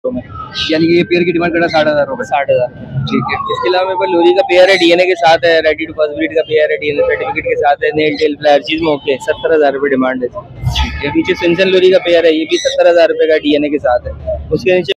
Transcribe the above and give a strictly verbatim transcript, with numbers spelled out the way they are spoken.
यानी कि ये पेयर की डिमांड करना साठ हजार रुपए साठ हजार ठीक है। इसके अलावा मेरे पास लोरी का पेयर है, डीएनए के साथ है, रेडी टू फर्स्ट ब्रीड का पेयर है, डीएनए सर्टिफिकेट के साथ है, नेल टेल फ्लैर चीज में ओके, सत्तर हजार रुपए डिमांड है। ठीक है। पीछे सिंसन लोरी का पेयर है, ये भी सत्तर हजार रुपए का डीएनए के साथ है। उसके नीचे